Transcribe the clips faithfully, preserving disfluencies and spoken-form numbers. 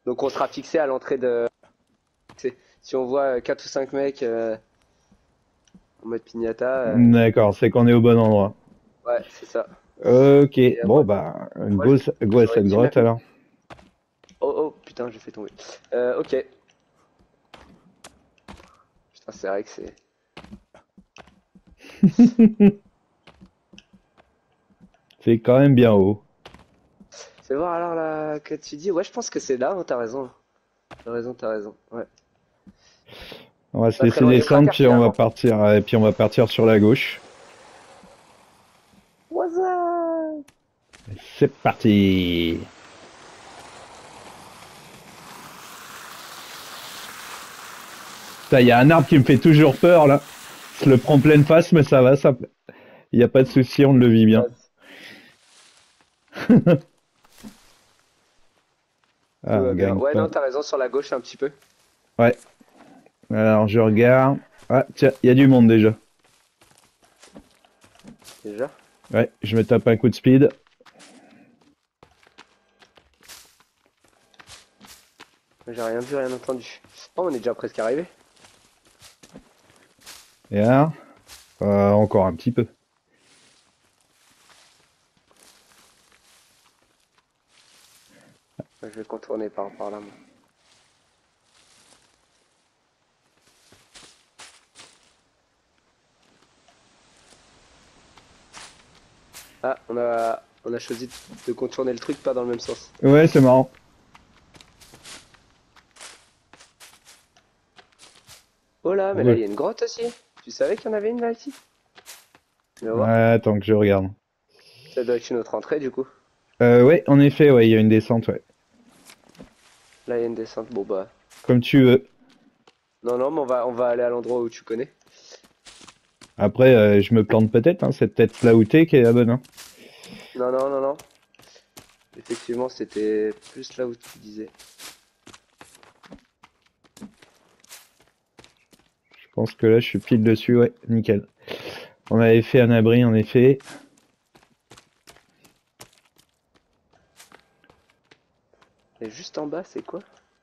Donc on sera fixé à l'entrée de... Si on voit quatre ou cinq mecs euh, en mode piñata, euh, D'accord, c'est qu'on est au bon endroit. ouais, c'est ça. Ok, Et euh, bon moi, bah, moi, go, go à j'aurais cette dit même... grotte alors. Oh, oh, putain, j'ai fait tomber. Euh, ok. Putain, c'est vrai que c'est... C'est quand même bien haut. Fais voir alors là, que tu dis. Ouais, je pense que c'est là, hein, t'as raison. T'as raison, t'as raison. Ouais. On va se Pas très laisser loin du descendre, cratère puis on va finalement. partir, euh, puis on va partir sur la gauche. What's up? C'est parti. Il y a un arbre qui me fait toujours peur là. Je le prends pleine face, mais ça va, ça. Il n'y a pas de souci, on le vit bien. Passe. Tout Ah, va on bien. gagne Ouais, pas. non, t'as raison sur la gauche un petit peu. Ouais. Alors je regarde. Ah tiens, il y a du monde déjà. Déjà. Ouais, je me tape un coup de speed. J'ai rien vu, rien entendu. Oh, on est déjà presque arrivé. Et là, euh, encore un petit peu. Je vais contourner par, par là, moi. Ah, on a, on a choisi de contourner le truc pas dans le même sens. Ouais, c'est marrant. Oh là, mais là, il Ouais. y a une grotte aussi. Tu savais qu'il y en avait une là ici? Tu vas Ouais, voir. attends que je regarde. Ça doit être une autre entrée du coup. Euh, ouais, en effet, ouais, il y a une descente, ouais. Là, il y a une descente. Bon bah. Comme tu veux. Non, non, mais on va, on va aller à l'endroit où tu connais. Après, euh, je me plante peut-être, hein, c'est peut-être là où t'es qui est la bonne, hein. Non, non, non, non. Effectivement, c'était plus là où tu disais. Je pense que là, je suis pile dessus, ouais, nickel. On avait fait un abri, en effet. Et juste en bas, c'est quoi?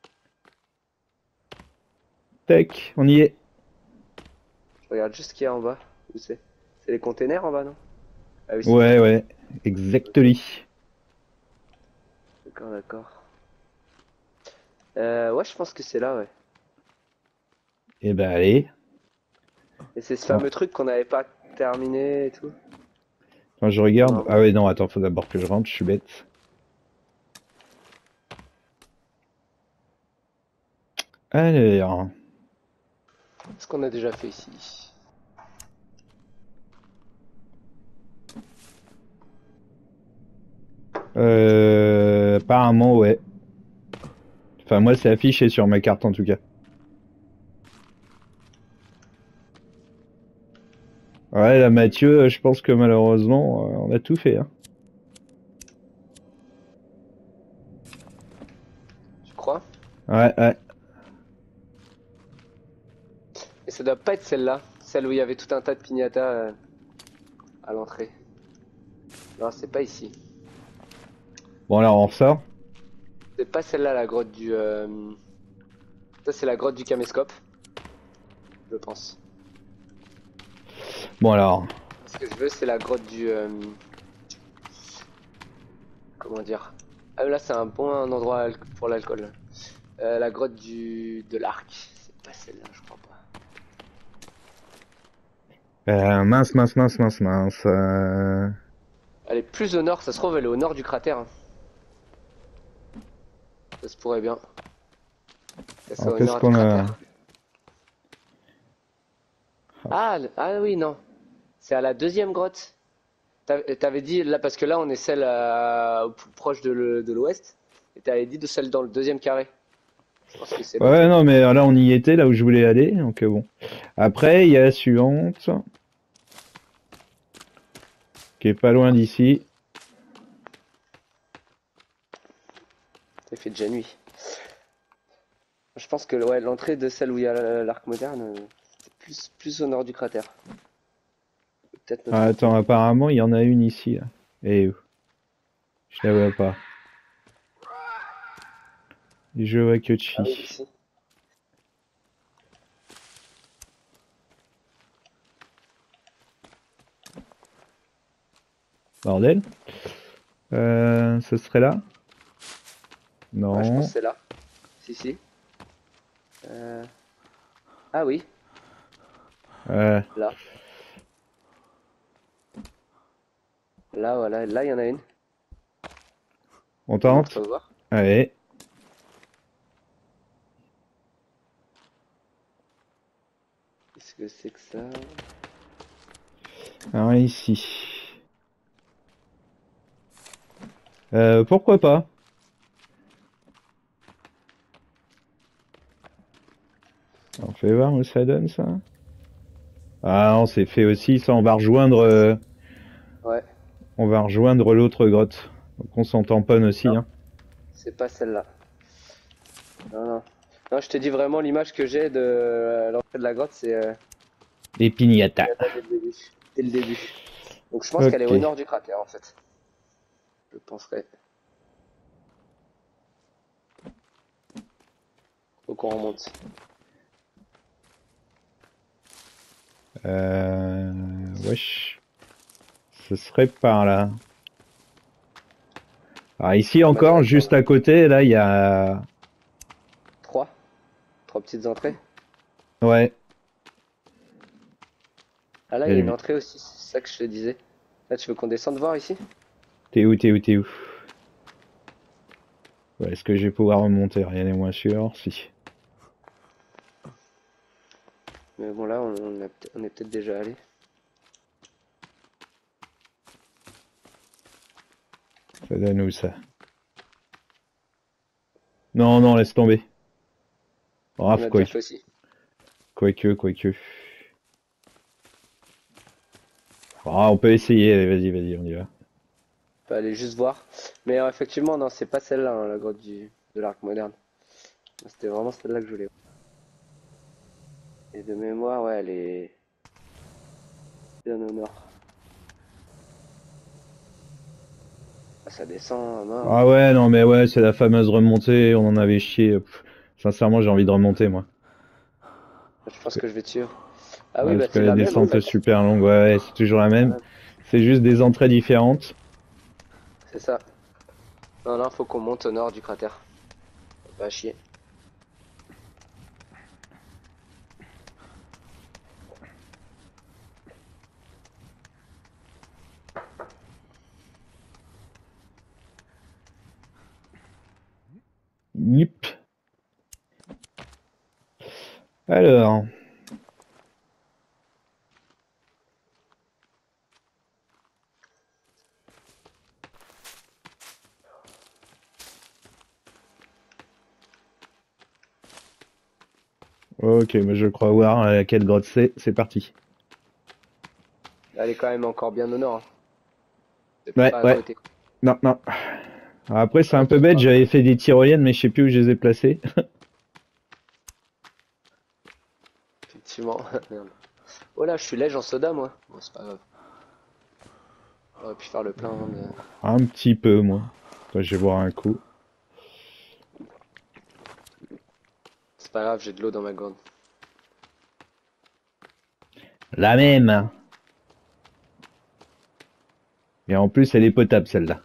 Tac, on y est. Je regarde juste ce qu'il y a en bas. Où c'est? C'est les containers en bas, non? Ah oui, c'est ça. Ouais, ouais, Ok. exactly. D'accord, d'accord. Euh, ouais, je pense que c'est là, ouais. Et ben allez. Et c'est ce Bon, fameux truc qu'on n'avait pas terminé et tout. quand je regarde. Non. Ah ouais, non, attends, faut d'abord que je rentre, je suis bête. Alors. Ce qu'on a déjà fait ici. Euh, apparemment, ouais. Enfin, moi, c'est affiché sur ma carte en tout cas. Ouais, là, Mathieu, je pense que malheureusement, euh, on a tout fait, hein. Tu crois? Ouais, ouais. Et ça doit pas être celle-là. Celle où il y avait tout un tas de piñatas euh, à l'entrée. Non, c'est pas ici. Bon, alors, on ressort. C'est pas celle-là, la grotte du... euh, Ça, c'est la grotte du caméscope, je pense. Bon, alors. Ce que je veux, c'est la grotte du... euh, Comment dire? Ah, là, c'est un bon endroit pour l'alcool. Euh, la grotte du... de l'arc. C'est pas celle-là, je crois pas. Euh, mince, mince, mince, mince, mince. Euh... Elle est plus au nord, ça se trouve, elle est au nord du cratère, hein. Ça se pourrait bien. Ça soit Alors, au qu'est-ce nord du qu'on a? cratère. Ah, le- ah oui, non. C'est à la deuxième grotte. T'avais t'avais dit, là, parce que là, on est celle euh, au plus proche de le- de l'ouest. Et t'avais dit de celle dans le deuxième carré. Je pense que c'est l'autre. Ouais, non, mais là, on y était, là où je voulais aller, donc euh, bon. Après, il y a la suivante, qui est pas loin d'ici. Il fait déjà nuit. Je pense que ouais, l'entrée de celle où il y a l'arc moderne, euh, c'est plus, plus au nord du cratère. Peut-être me Ah, tromper. attends, apparemment, il y en a une ici, là. Et où? Je la vois pas. Je vois que chi. Ah oui, ici. Bordel. Euh, ce serait là? Ouais, je pense Non. que c'est là. Si, si. Euh... Ah oui, Euh, là. Là, voilà. Là, il y en a une. on On monte tente? pour voir. Allez. Qu'est-ce que c'est que ça? Alors ici. Euh, pourquoi pas? On fait voir où ça donne ça. Ah non, c'est fait aussi, ça on va rejoindre euh, Ouais. on va rejoindre l'autre grotte. Donc on s'en tamponne aussi, Non, hein. c'est pas celle-là. Non, non. Non, je te dis vraiment l'image que j'ai de euh, l'entrée de la grotte, c'est euh, Les pignata. Pignata dès le début. Dès le début. Donc je pense qu'elle est Ok. au nord du cratère en fait. Je penserais. Faut qu'on remonte. Euh... Wesh. Ce serait par là. Alors ici Ah bah encore, directement. juste à côté, là il y a... Trois. Trois petites entrées. Ouais. Ah là, Il il y y a a une le- entrée aussi, c'est ça que je te disais. Là, tu veux qu'on descende voir ici? T'es où, t'es où, t'es où? Ouais, est-ce que je vais pouvoir remonter? Rien n'est moins sûr. Si. Mais bon, là, on, on a peut- on est peut-être déjà allé. Ça donne où ça? Non, non, laisse tomber. On Bref, a quoi. déjà fait aussi. Quoique, quoique. Ah, on peut essayer, allez, vas-y, vas-y, on y va. On peut aller juste voir. Mais euh, effectivement, non, c'est pas celle-là, hein, la grotte du, de l'Arc moderne. C'était vraiment celle-là que je voulais voir. Et de mémoire, ouais, elle est bien au nord. Ah, ça descend à mort. Ah ouais, non, mais ouais, c'est la fameuse remontée, on en avait chié. Pff, sincèrement, j'ai envie de remonter, moi. Je Parce pense que, que je vais te suivre. Ah oui, ouais, bah parce que c'est la la même en descente est fait. super longue, ouais, ouais, c'est toujours la même. Ouais, C'est juste des entrées différentes. c'est ça. Non, non, faut qu'on monte au nord du cratère. Pas à chier. Nip. Alors, ok, mais je crois voir à quelle grotte c'est. C'est parti. Elle est quand même encore bien au nord, hein. C'est Ouais, pas à ouais. côté. Non, non. Alors après, c'est un peu T'inquiète bête, pas. j'avais fait des tyroliennes, mais je sais plus où je les ai placées. Effectivement. Merde. Oh là, je suis lège en soda, moi. Bon, c'est pas grave. J'aurais pu faire le plein de... Un petit peu, moi. Attends, je vais boire un coup. C'est pas grave, j'ai de l'eau dans ma gourde. La même. Et en plus, elle est potable, celle-là.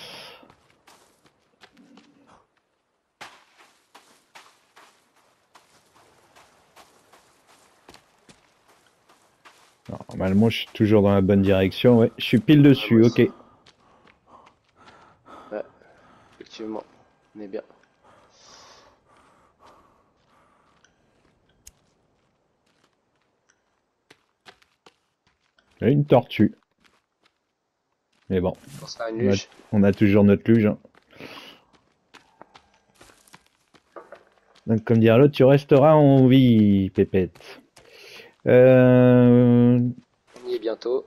Normalement, je suis toujours dans la bonne direction. Ouais, je suis pile Ouais, moi dessus. Ok. aussi. Ouais, effectivement. On est bien. Il y a une tortue. Mais bon, On sera une on a, luge. on a toujours notre luge, hein. Donc, comme dirait l'autre, tu resteras en vie, pépette. Euh, On y est bientôt.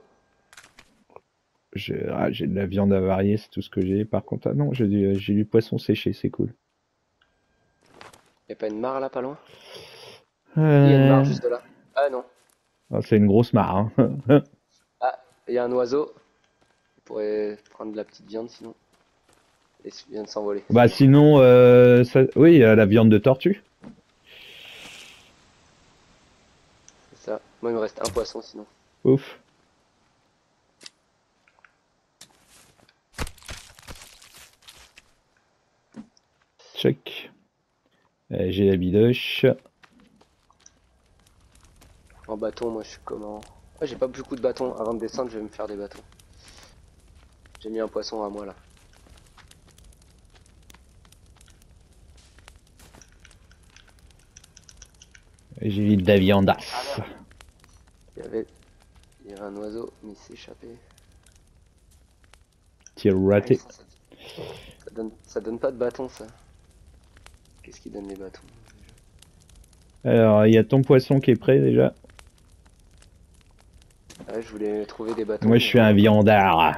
j'ai ah, j'ai de la viande avariée, c'est tout ce que j'ai. Par contre, ah non, j'ai du, j'ai du poisson séché, c'est cool. Y'a pas une mare là, pas loin? Il y a une mare Euh, juste de là. Ah non. ah, c'est une grosse mare, hein. Ah, il y a un oiseau. On pourrait prendre de la petite viande sinon. Et il vient de s'envoler. Bah sinon, euh, ça... oui, euh, la viande de tortue. C'est ça. Moi, il me reste un poisson sinon. Ouf. Check. Euh, J'ai la bidoche. En bâton, moi, je suis comment? Ah, j'ai pas beaucoup de bâtons. Avant de descendre, je vais me faire des bâtons. J'ai mis un poisson à moi là. J'ai mis de la viandasse. Ah, il y avait, il y avait un oiseau, mais il s'est échappé. Tir raté. Ah, ça, ça, ça donne, ça donne pas de bâton ça. Qu'est-ce qui donne les bâtons? Alors, il y a ton poisson qui est prêt déjà. Ouais, je voulais trouver des bâtons. Moi, je suis un viandard.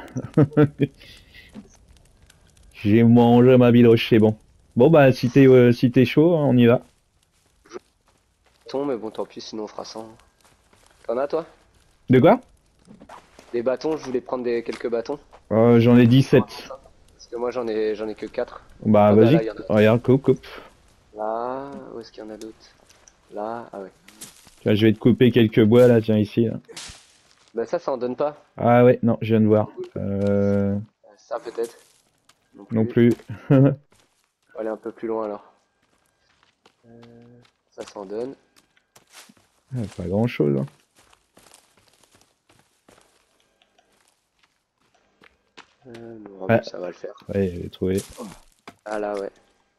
J'ai mangé ma bidoche, c'est bon. Bon, bah, si t'es euh, si t'es chaud, on y va. Bâtons, mais bon, tant pis, sinon on fera ça. T'en as toi? De quoi? Des bâtons, je voulais prendre des, quelques bâtons. euh, J'en ai dix-sept. Parce que moi j'en ai j'en ai que quatre. Bah, Ah bah là, vas-y, il y en a. regarde, coupe, coupe. Là, où est-ce qu'il y en a d'autres? Là, ah ouais. Tiens, je vais te couper quelques bois là, tiens, ici. Là. Bah ça, ça en donne pas. Ah ouais, non, je viens de voir. Euh... Ça peut-être. Non plus. Non plus. On va aller un peu plus loin alors. Euh, ça s'en donne. Pas grand chose. Hein. Euh, bon, Ah. ça va le faire. Ouais, j'ai trouvé. Ah là, ouais.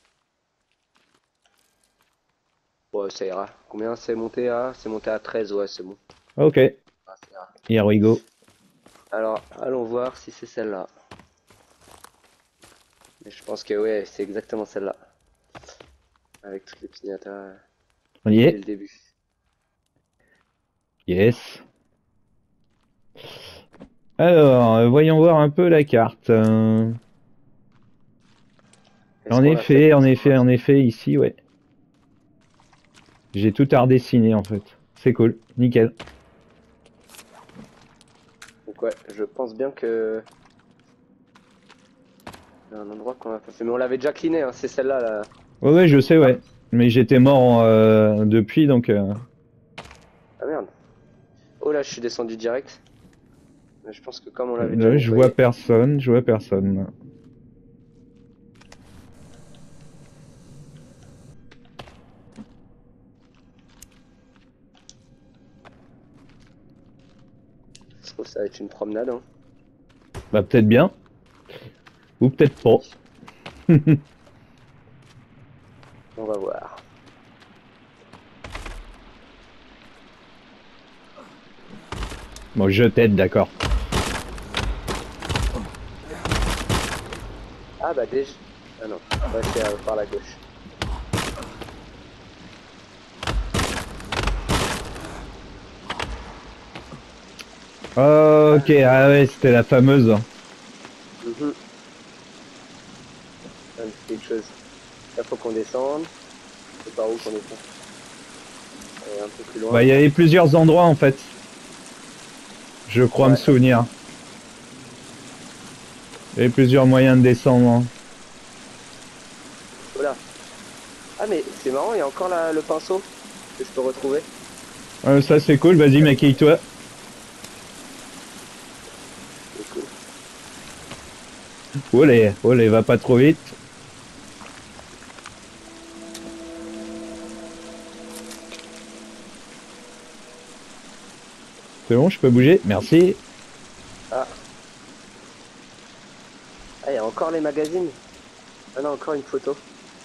Bon, ça ira. Combien c'est monté à? C'est monté à treize, ouais, c'est bon. Ok. Ah, ça ira. Here we go. Alors, allons voir si c'est celle-là. Mais je pense que ouais, c'est exactement celle-là. Avec toutes les piñatas On y dès est. le début. Yes. Alors, euh, voyons voir un peu la carte. Euh, Est-ce En qu'on l'a effet, fait en effet, en effet, ici, ouais. J'ai tout à redessiner en fait. C'est cool, nickel. Donc ouais, je pense bien que... Il y a un endroit qu'on a pas fait. Mais on l'avait déjà cleané, hein. C'est celle-là, là. Ouais, ouais, je sais, ouais. Mais j'étais mort euh, depuis, donc... Euh... Ah merde. Oh là, je suis descendu direct. Mais je pense que comme on l'avait déjà Là, je nettoyé... vois personne, je vois personne. Je trouve que ça va être une promenade, hein. Bah peut-être bien. Ou peut-être pas. On va voir. Bon, je t'aide, d'accord. Ah bah déjà... Ah non, ouais, c'est euh, par la gauche. Oh, ok, ah ouais, c'était la fameuse. Mhm. Ah, mais c'est quelque chose. Là, faut qu'on descende. C'est par où qu'on descend? Allez, un peu plus loin. Bah, il y avait plusieurs endroits en fait. Je crois Ouais. me souvenir. Il y avait plusieurs moyens de descendre. Hein. Voilà. Ah mais c'est marrant, il y a encore la, le pinceau que je peux retrouver. Euh, ça c'est cool, vas-y maquille-toi. C'est cool. Olé, olé, va pas trop vite. C'est bon, je peux bouger, merci. Ah. Ah, il y a encore les magazines. Ah non, encore une photo.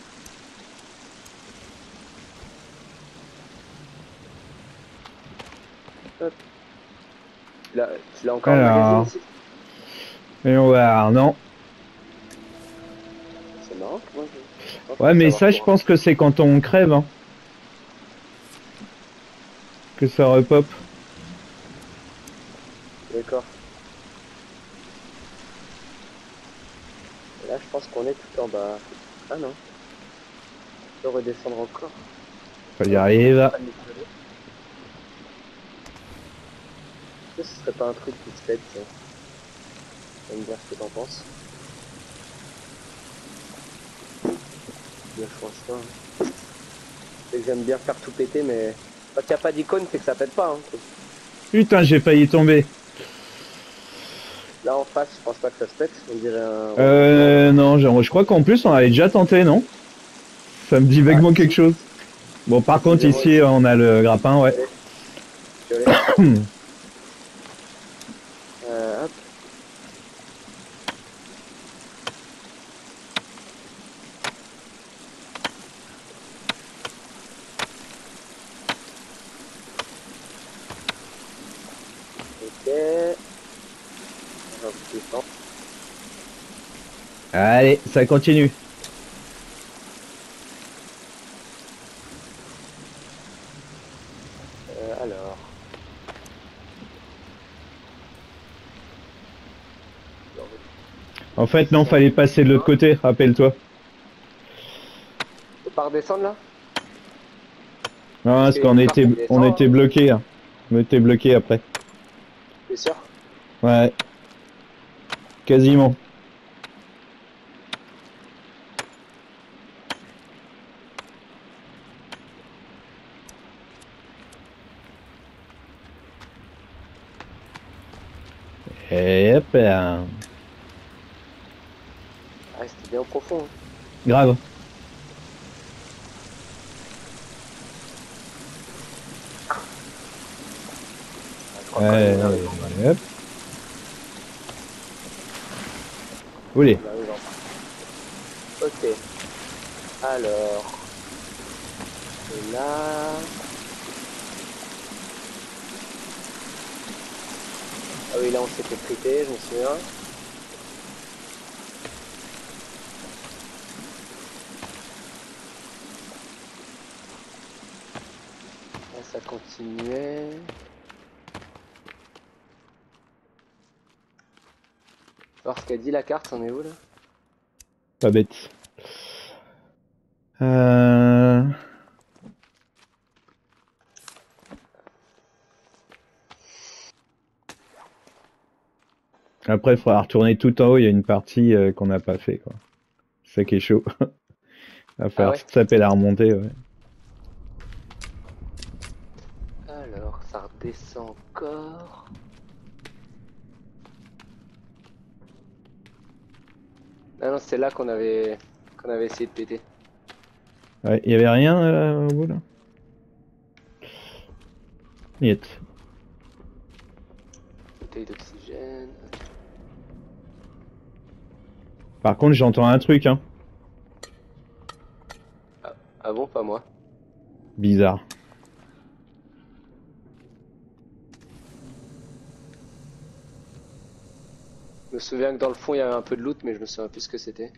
Hop. Tu l'as, tu l'as encore le Alors, magazine ici? et on va voir, non. C'est marrant que moi je... je pense Ouais, pas mais savoir ça, je comment. pense que c'est quand on crève, hein, que ça repop. D'accord. Et là, je pense qu'on est tout en bas. Ah non. Je peux redescendre encore. Ça y arrive. Est-ce que ce serait pas un truc qui se fait, tiens? Tu vas me dire ce que t'en penses. je pense pas. Hein. C'est que j'aime bien faire tout péter, mais quand il n'y a pas d'icône, c'est que ça pète pas. Hein. Putain, j'ai failli tomber. Là en face, je pense pas que ça se pète. On dirait un regroupement. Euh, non, genre, je crois qu'en plus, on avait déjà tenté, non? Ça me dit Ah, vaguement quelque si. chose. Bon, par contre, Excusez-moi ici, aussi. on a le grappin, ouais. Allez, violet. Euh, hop. Ok. On va vous descendre. Allez, ça continue. Euh, alors. En fait, non, Descendre. fallait passer de l'autre côté, rappelle-toi. Faut pas redescendre là? Non, Parce parce qu'il y a qu'on une carte était, qui on descend, était hein. bloqué. Hein. On était bloqué après. T'es sûr? Ouais, quasiment. Et hop là. Ah, c'était bien profond. Hein. Grave. Ah, je crois quand même on arrive en bas. Euh, hop. Oulé. On arrive en bas. Ok. Alors. Et là. Ah oui, là on s'était frité, je me souviens. Là ça continuait. Alors ce qu'a dit la carte, on est où là? Pas bête. Euh... Après, il faudra retourner tout en haut. Il y a une partie euh, qu'on n'a pas fait, quoi. C'est ça qui est chaud. Va Ah falloir ouais? se taper la remontée, ouais. Alors, ça redescend encore. Ah non, c'est là qu'on avait qu'on avait essayé de péter. Ouais, il y avait rien euh, au bout là. Niet. Bouteille d'oxygène. Par contre, j'entends un truc, hein. Ah, ah bon, pas moi. Bizarre. Je me souviens que dans le fond il y avait un peu de loot, mais je me souviens plus ce que c'était.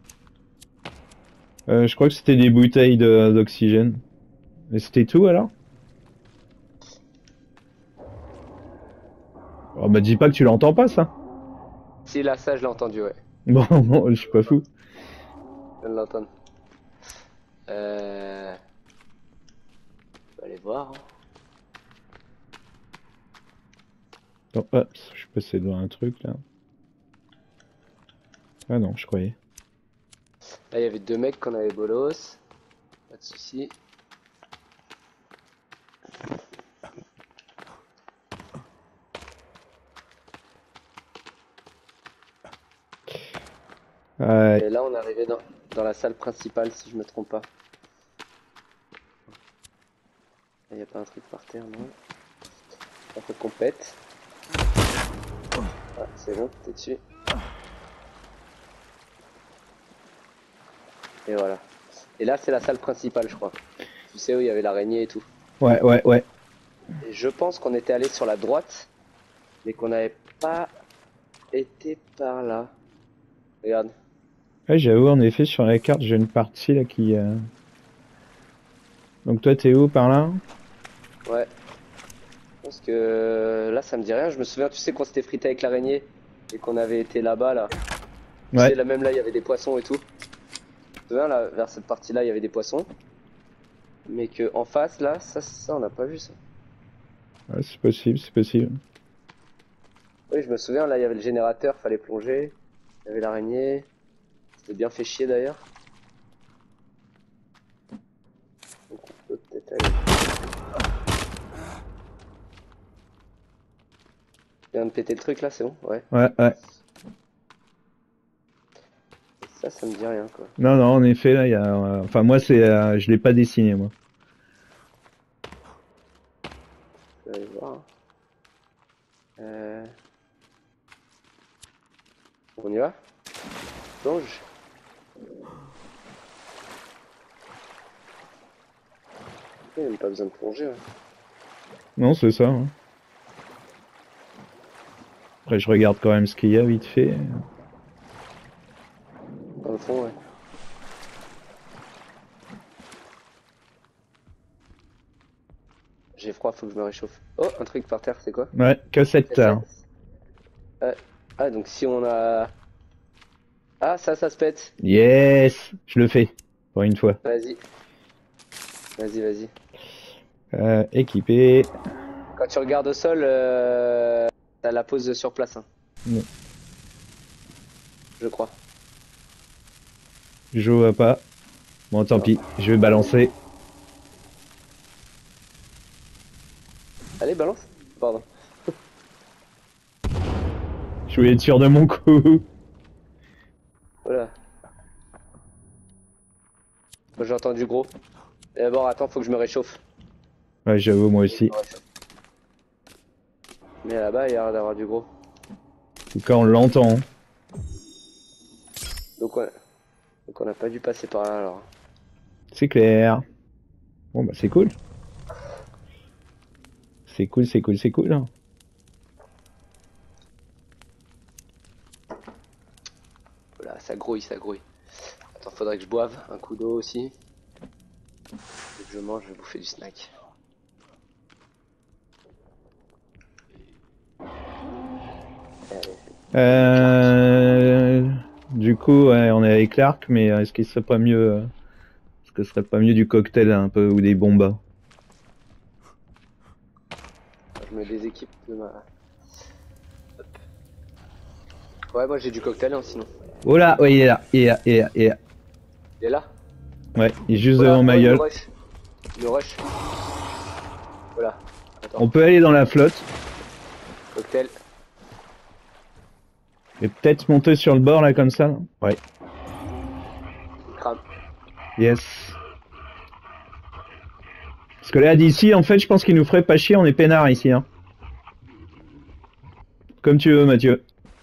Euh, je crois que c'était des bouteilles de- d'oxygène. Mais c'était tout alors? Oh, bah dis pas que tu l'entends pas ça. Si, là, ça je l'ai entendu, ouais. Bon, bon, je suis pas fou. Je viens de l'entendre. Euh... On va aller voir. Hein. Attends, hop, je suis passé devant un truc là. Ah non, je croyais. Là, il y avait deux mecs qu'on avait bolos. Pas de soucis. Ouais. Et là, on est arrivé dans, dans la salle principale, si je me trompe pas. Il n'y a pas un truc par terre, non? Il faut qu'on pète. Ah, c'est bon, t'es dessus. Et voilà. Et là, c'est la salle principale, je crois. Tu sais où il y avait l'araignée et tout. Ouais, ouais, ouais. Et je pense qu'on était allé sur la droite, mais qu'on n'avait pas été par là. Regarde. Ouais, j'avoue, en effet, sur la carte, j'ai une partie là qui. euh, Donc toi, t'es où par là? Ouais. Je pense que là, ça me dit rien. Je me souviens, tu sais, qu'on s'était frité avec l'araignée et qu'on avait été là-bas, là. Tu sais, Ouais. là, même là, il y avait des poissons et tout. Tu te souviens, là, vers cette partie-là, il y avait des poissons. Mais que en face, là, ça, ça on n'a pas vu ça. Ouais, c'est possible, c'est possible. Oui, je me souviens, là, il y avait le générateur, fallait plonger. Il y avait l'araignée. C'était bien fait chier d'ailleurs. viens de péter le truc là, c'est bon? Ouais. Ouais, ouais. Ça, ça me dit rien quoi. Non, non, en effet, là, il y a... euh, Enfin, moi, c'est... euh, je l'ai pas dessiné, moi. Je vais aller voir. Euh... On y va? Plonge. Il n'y a même pas besoin de plonger. Hein. Non, c'est ça. Hein. Après, je regarde quand même ce qu'il y a vite fait. Dans le fond, ouais. J'ai froid, faut que je me réchauffe. Oh, un truc par terre, c'est quoi? Ouais, cassette. Cassette. Euh, ah, donc si on a... Ah, ça, ça se pète. Yes, je le fais, pour une fois. Vas-y. Vas-y, vas-y. Euh, équipé. Quand tu regardes au sol, euh, t'as la pose sur place. Hein. Non. Je crois. Je vois pas. Bon, tant pis, je vais balancer. Allez, balance. Pardon. Je voulais être sûr de mon coup. Voilà. Moi, j'ai entendu gros. Et d'abord, attends, faut que je me réchauffe. Ouais, j'avoue, moi aussi. Mais là-bas, il y a l'air d'avoir du gros. En tout cas, on l'entend. Donc, ouais. Donc, on n'a pas dû passer par là alors. C'est clair. Bon, bah, c'est cool. C'est cool, c'est cool, c'est cool. Voilà, ça grouille, ça grouille. Attends, faudrait que je boive un coup d'eau aussi. Et que je mange, je vais bouffer du snack. Euh... Du coup, ouais, on est avec l'arc, mais est-ce qu'il serait pas mieux... euh, Est-ce que ce serait pas mieux du cocktail un peu, ou des bombas? Je me déséquipe de ma... Hop. Ouais, moi j'ai du cocktail hein, sinon. Oh là, ouais, il est là, il est là, il est là, il est là. Il est là? Ouais, il est juste Voilà, devant ma ouais, gueule. Le rush. Le rush. Voilà. Attends. On peut aller dans la flotte, Cocktail. et peut-être monter sur le bord là comme ça. Non ouais, Crame. yes. Parce que là d'ici, en fait, je pense qu'il nous ferait pas chier, on est peinard ici. Hein. Comme tu veux, Mathieu.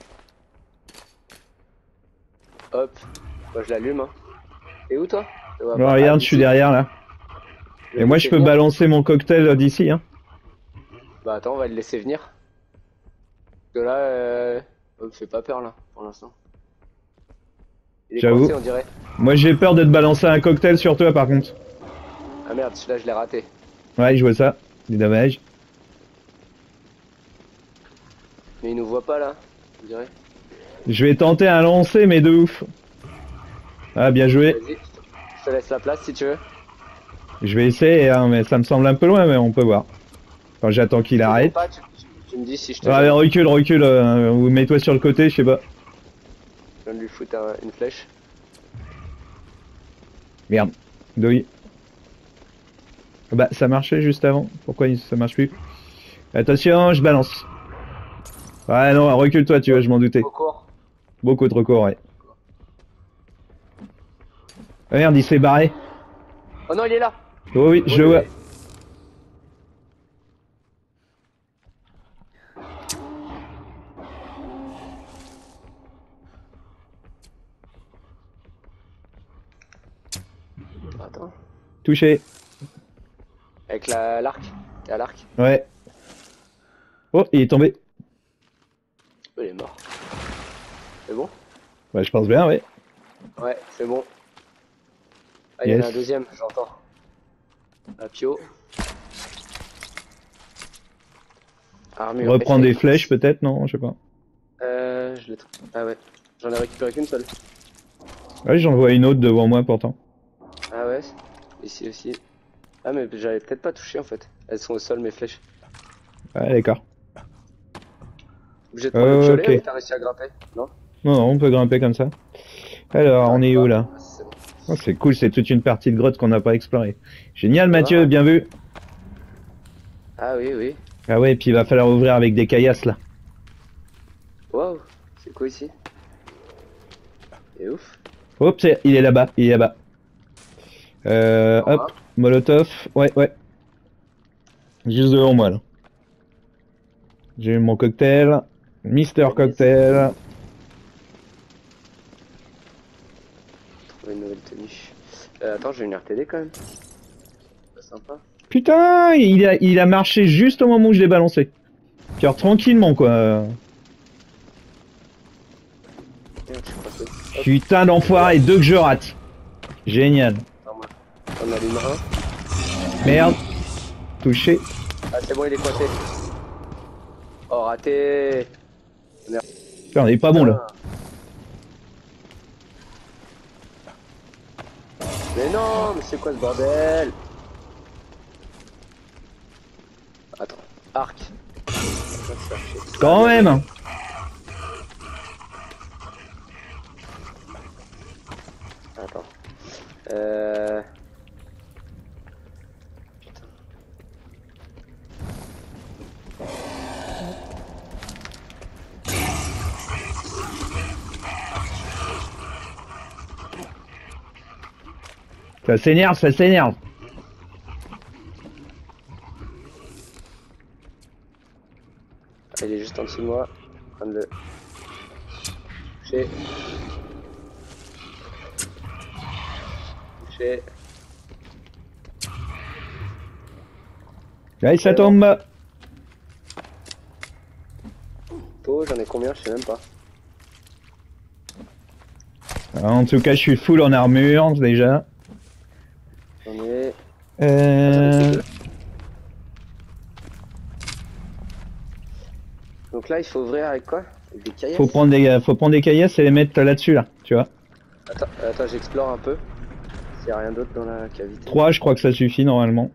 Hop. Moi je l'allume. Hein. Et où toi? Non, regarde, je suis derrière là. Et moi, je peux venir. balancer mon cocktail d'ici. Hein. Bah attends, on va le laisser venir. Parce que là, euh... on me fait pas peur là, pour l'instant. J'avoue. On dirait. Moi, j'ai peur de te balancer un cocktail sur toi, par contre. Ah merde, celui-là, je l'ai raté. Ouais, je vois ça. C'est dommage. Mais il nous voit pas là, on dirait. Je vais tenter un lancer, mais de ouf. Ah, bien joué. Vas-y, je te laisse la place si tu veux. Je vais essayer, hein, mais ça me semble un peu loin, mais on peut voir. Quand j'attends qu'il arrête. Pas, tu, tu, tu me dis si je te. Allez, recule, recule, euh, ou mets-toi sur le côté, je sais pas. Je viens de lui foutre un, une flèche. Merde, douille. Bah, ça marchait juste avant. Pourquoi ça marche plus? Attention, je balance. Ouais, non, recule-toi, tu vois, je m'en doutais. Trop court. Beaucoup trop court, ouais. Ah, merde, il s'est barré. Oh non, il est là. Oh oui, je le vois. Attends. Touché. Avec la l'arc. Et à l'arc. Ouais. Oh, il est tombé. Oh, il est mort. C'est bon? Ouais, je pense bien, ouais. Ouais, c'est bon. Ah, il yes. Y en a un deuxième, j'entends. Un pio. Armure. Reprendre des flèches peut-être, non? Je sais pas. Euh, je l'ai. Ah ouais. J'en ai récupéré qu'une seule. Ouais, j'en vois une autre devant moi pourtant. Ah ouais. Ici aussi. Ah mais j'avais peut-être pas touché en fait. Elles sont au sol mes flèches. Ouais, d'accord. Obligé de prendre euh, le piolet okay. ou t'as réussi à grimper? Non? Non, non, on peut grimper comme ça. Alors, on est où là? Oh, c'est cool, c'est toute une partie de grotte qu'on n'a pas explorée. Génial, Mathieu, ah, bien vu. Ah oui, oui. Ah ouais, et puis il va falloir ouvrir avec des caillasses là. Waouh, c'est quoi ici? C'est ouf. Hop, c'est, il est là-bas, il est là-bas. Euh, En hop, bas. Molotov, ouais, ouais. Juste devant moi, là. J'ai eu mon cocktail, Mister Yes. Cocktail. Trouver une nouvelle tenue. Euh, attends, j'ai une R T D quand même. Pas sympa. Putain, il a, il a marché juste au moment où je l'ai balancé. Genre tranquillement, quoi. Merde, je suis passé. Hop, Putain d'enfoiré, deux que je rate. Génial. attends, moi. On allume un. Merde. Touché. Ah, c'est bon, il est coincé. Oh, raté. Merde. Putain, on est pas bon, là. Putain. Mais non, mais c'est quoi ce bordel? Attends, arc. Quand même. Attends. Euh... Ça s'énerve, ça s'énerve. Il est juste en dessous de moi. En train de le toucher. Toucher. Allez, ça tombe. Tôt, j'en ai combien? Je sais même pas. En tout cas, je suis full en armure, déjà. J'en ai... Euh... Donc là, il faut ouvrir avec quoi? Avec des caillasses? Faut prendre des, faut prendre des caillasses et les mettre là-dessus, là. Tu vois. Attends, attends, j'explore un peu. S'il y a rien d'autre dans la cavité. trois, je crois que ça suffit, normalement.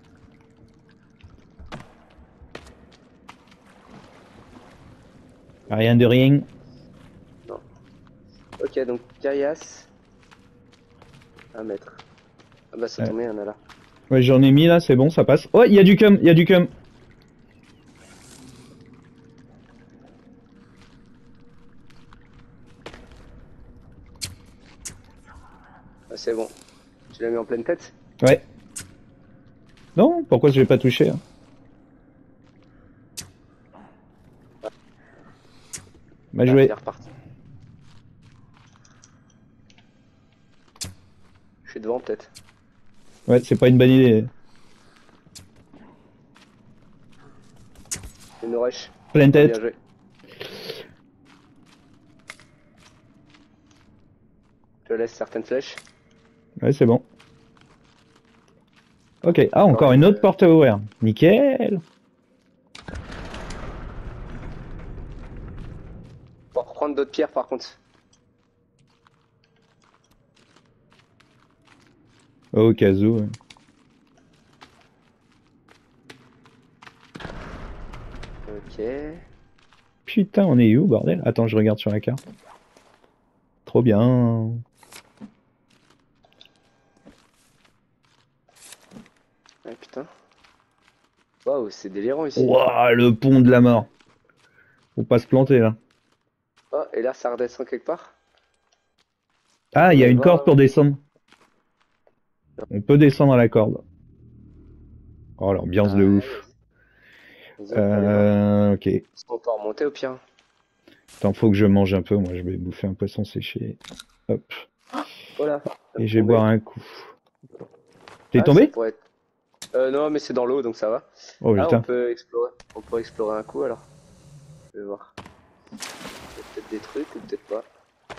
Rien de rien. Non. Ok, donc caillasse à mettre. Ah bah ça Ouais. tombe, il y en a là. Ouais, j'en ai mis là, c'est bon, ça passe. Oh, il y a du cum, il y a du cum. Ah, c'est bon. Tu l'as mis en pleine tête? Ouais. Non, pourquoi je vais pas toucher hein? Bah Ah, il joué. est reparti. Je suis devant peut-être. Ouais, c'est pas une bonne idée. Une rush. Pleine Bien tête. joué. Je laisse certaines flèches. Ouais, c'est bon. Ok, ah, encore une autre porte à ouvrir. Nickel. Faut reprendre d'autres pierres par contre. Au cas où. Ouais. Ok. Putain, on est où, bordel? Attends, je regarde sur la carte. Trop bien. Ah putain. Waouh, c'est délirant ici. Ouah, le pont de la mort. Faut pas se planter là. Oh, et là ça redescend quelque part. Ah, il y a On une va corde voir. pour descendre. On peut descendre à la corde. Oh, l'ambiance de Ah, ouf. vas-y, on peut aller voir. Euh, ok. On peut remonter au pire. Attends, faut que je mange un peu. Moi, je vais bouffer un poisson séché. Hop. Voilà. Et je vais boire un coup. T'es Ah, ça tombé? pourrait être. Euh, non, mais c'est dans l'eau donc ça va. Oh Ah, on putain. peut explorer. On peut explorer un coup alors. Je vais voir. Il y a peut-être des trucs ou peut-être pas.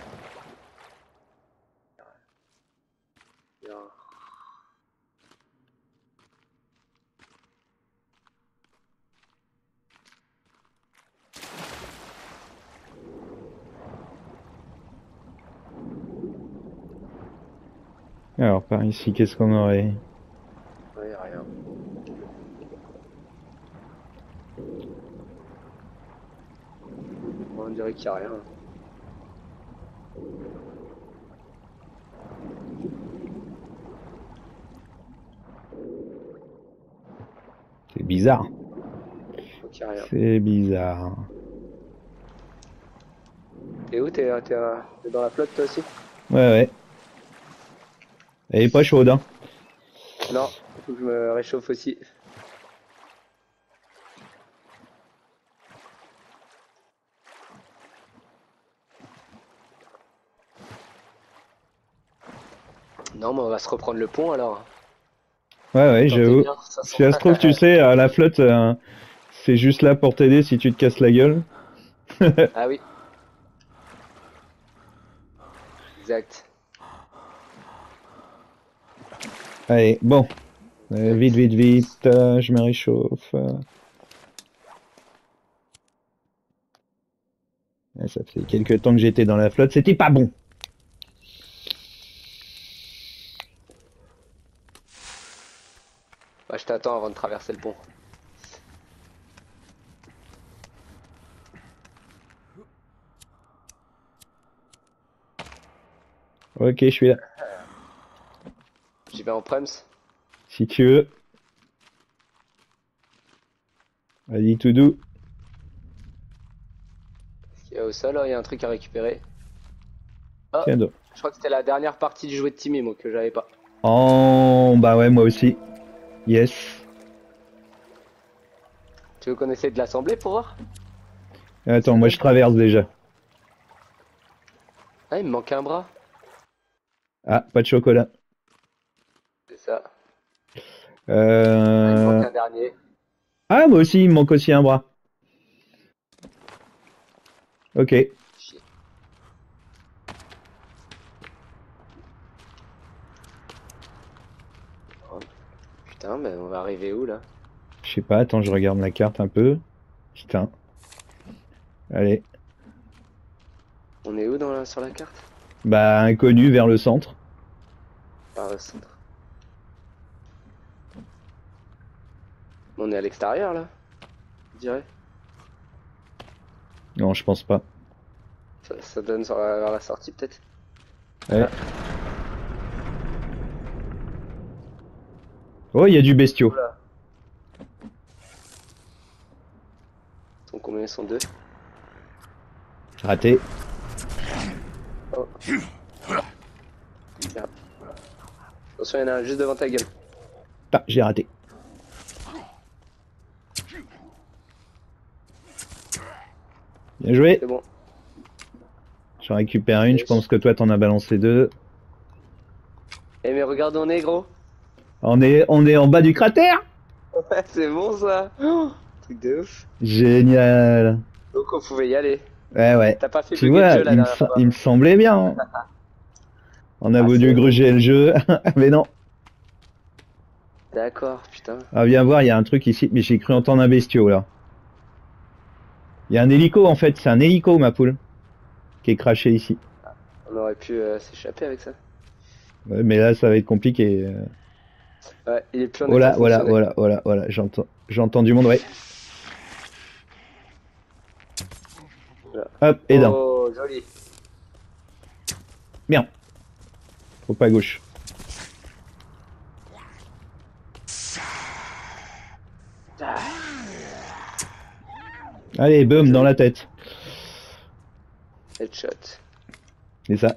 Il y a un- Alors, par ici, qu'est-ce qu'on aurait? Ouais, y a rien. On dirait qu'il y a rien. C'est bizarre. Donc il y a rien. C'est bizarre. T'es où? T'es t'es, euh, t'es dans la flotte toi aussi? Ouais, ouais. Elle est pas chaude, hein. Non, faut que je me réchauffe aussi. Non, mais on va se reprendre le pont alors. Ouais, ouais, Tentez j'avoue. bien, de toute Si façon. ça se trouve, tu sais, à la flotte, euh, c'est juste là pour t'aider si tu te casses la gueule. Ah oui, exact. Allez, bon. Euh, vite, Exact. vite, vite. euh, je me réchauffe. euh. Ouais, ça fait quelques temps que j'étais dans la flotte. C'était pas bon. Bah, je t'attends avant de traverser le pont. Ok, je suis là. J'y vais en prems. Si tu veux. Vas-y, tout doux. Est-ce qu'il y a au sol? Oh, il y a un truc à récupérer. Oh, Tiens donc. je crois que c'était la dernière partie du jouet de Timmy, moi, que j'avais pas. Oh, bah ouais, moi aussi. Yes. Tu veux qu'on essaie de l'assembler pour voir? Attends, Ça moi donne. je traverse déjà. Ah, il me manque un bras. Ah, pas de chocolat. C'est ça. Ah, il me manque Euh... un dernier. Ah, moi aussi, il me manque aussi un bras. Ok. Chier. Oh, putain, mais on va arriver où là? Je sais pas, attends, je regarde la carte un peu. Putain. Allez. On est où dans la- sur la carte? Bah, inconnu vers le centre. Par le centre. On est à l'extérieur là, je dirais. Non, je pense pas. Ça, ça donne sur la, vers la sortie peut-être. Ouais. Ah, Oh, il y a du bestiau. oula. Ils sont combien? Ils sont deux. Raté. Oh, merde. Attention, il y en a un juste devant ta gueule. Ah, j'ai raté. Bien joué. C'est bon. J'en récupère une, je Yes. pense que toi t'en as balancé deux. Eh mais regarde où on est gros. On est, on est en bas du cratère. Ouais, c'est bon ça. Oh, truc de ouf. Génial. Donc on pouvait y aller. Ouais, ouais. T'as pas fait Tu bugger le vois, jeu la il me, dernière sem- fois. il me semblait bien, hein. On a Ah voulu c'est bon. gruger le jeu, mais non. D'accord, putain. Ah, viens voir, il y a un truc ici, mais j'ai cru entendre un bestiau là. Il y a un hélico en fait, c'est un hélico ma poule, qui est craché ici. On aurait pu euh, s'échapper avec ça. Ouais, mais là ça va être compliqué. euh. Ouais, il est plus en Oh état là, voilà, fonctionnel. voilà, voilà, voilà, j'entends, j'entends du monde, ouais. Voilà. Hop, et d'un. Oh, joli. Merde. Faut pas à gauche. Ah, Allez, boum, dans joli. la tête. Headshot. C'est ça.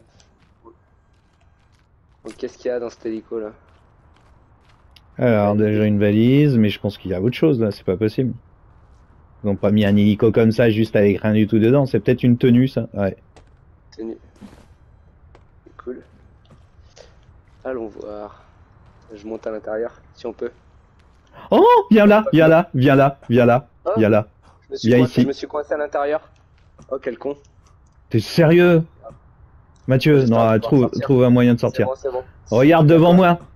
Donc qu'est-ce qu'il y a dans cet hélico là? Alors, Validé. déjà une valise, mais je pense qu'il y a autre chose là, c'est pas possible. Ils ont pas mis un hélico comme ça, juste avec rien du tout dedans. C'est peut-être une tenue, ça. Ouais. Tenue. C'est cool. Allons voir. Je monte à l'intérieur, si on peut. Oh, viens là, viens là, viens là, viens là, Oh, viens là. je me suis Viens coincé, je ici. me suis coincé à l'intérieur. Oh, quel con. T'es sérieux? Oh, Mathieu, non, j'espère ah, pouvoir trouve, sortir. trouve un moyen de C'est sortir. bon, c'est bon. Regarde devant D'accord. moi.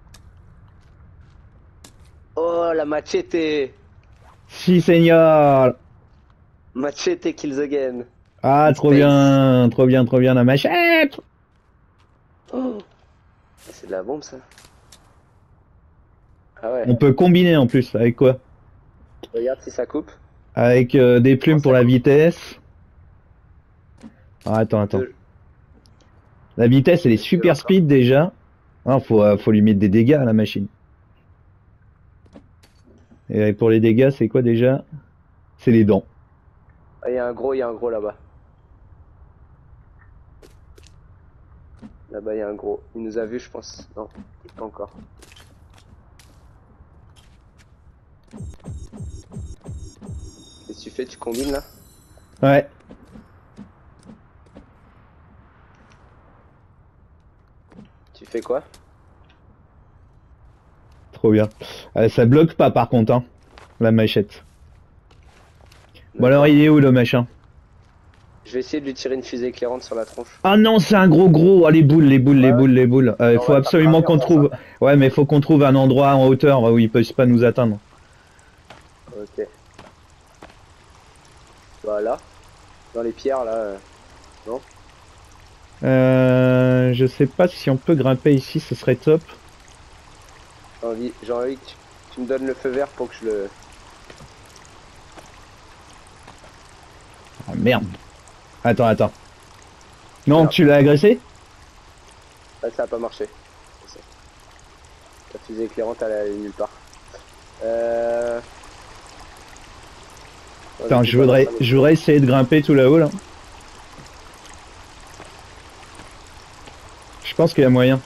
Oh, la machete. Si, seigneur. Machete kills again. Ah, In trop space. bien, trop bien, trop bien, la machette. Oh, c'est de la bombe ça. Ah ouais. On peut combiner en plus, avec quoi? Regarde si ça coupe. Avec euh, des Non, plumes pour ça la coupe. vitesse. Ah, attends, attends. Deux. La vitesse, elle est Deux super encore. speed déjà. Ah, faut, euh, faut lui mettre des dégâts à la machine. Et pour les dégâts, c'est quoi déjà? C'est les dents. Ah, il y a un gros, il y a un gros là-bas. Là-bas, il y a un gros. Il nous a vu, je pense. Non, pas encore. Qu'est-ce que tu fais? Tu combines là? Ouais. Tu fais quoi? Trop bien. Euh, ça bloque pas par contre, hein, la machette. Bon alors il est où le machin? Je vais essayer de lui tirer une fusée éclairante sur la tronche. Ah non, c'est un gros gros. Ah, les boules, les boules, ouais. les boules, les boules. Il euh, faut absolument qu'on trouve. Ça. Ouais, mais faut qu'on trouve un endroit en hauteur où ils peuvent pas nous atteindre. Ok. Voilà. Dans les pierres là. Euh... Non. Euh, je sais pas si on peut grimper ici, ce serait top. J'ai envie, j'ai envie que tu, tu me donnes le feu vert pour que je le. Ah merde. Attends, attends. Non, merde. Tu l'as agressé? Là, ça a pas marché. La fusée éclairante, elle est nulle part. Euh... Attends, je voudrais, je voudrais essayer de grimper tout là-haut là. Je pense qu'il y a moyen.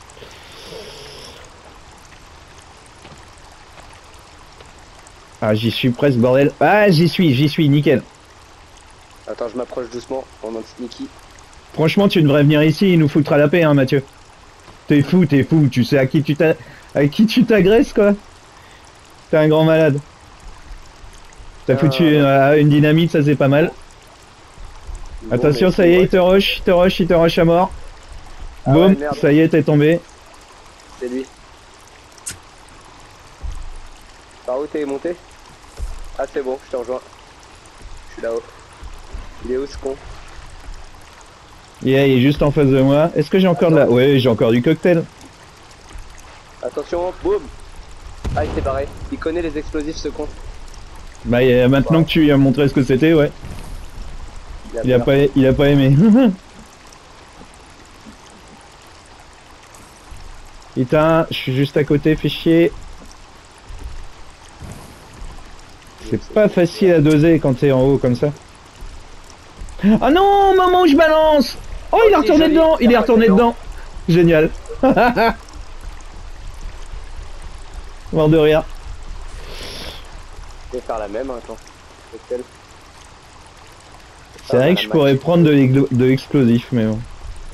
Ah, j'y suis presque, bordel. Ah, j'y suis, j'y suis, nickel. Attends, je m'approche doucement en mode sneaky. Franchement, tu devrais venir ici, il nous foutra la paix, hein, Mathieu. T'es fou, t'es fou, tu sais à qui tu t'a... à qui tu t'agresses, quoi. T'es un grand malade. T'as euh... foutu euh, une dynamite, ça c'est pas mal. Bon, attention, ça y est, il te rush, il te rush, il te rush à mort. Ah boum, ouais, ça y est, t'es tombé. C'est lui. Par où t'es monté? Ah c'est bon, je te rejoins. Je suis là-haut. Il est où ce con? Yeah, il est juste en face de moi. Est-ce que j'ai encore Attends. de la... Ouais, j'ai encore du cocktail. Attention, boum. Ah, il s'est barré. Il connaît les explosifs, ce con. Bah, a... maintenant wow. que tu lui as montré ce que c'était, ouais. Il a, il a, pas... il a pas aimé. Putain, je suis juste à côté, fais chier. C'est pas facile à doser quand t'es en haut comme ça. Ah non, maman, je balance. Oh, il est retourné dedans, il est retourné dedans. Génial. Mort de rire. Je vais faire la même, hein, attends. C'est vrai que je pourrais prendre de l'explosif, mais bon.